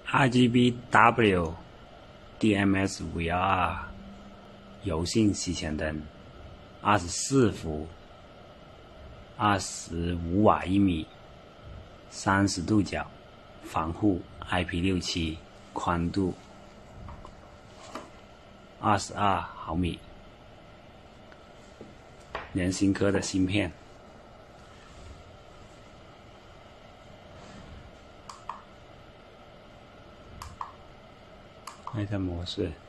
RGBW DMS VR 柔性吸前灯，24伏，25瓦1米，30度角，防护 IP67，宽度22毫米，联芯科的芯片。开个模式。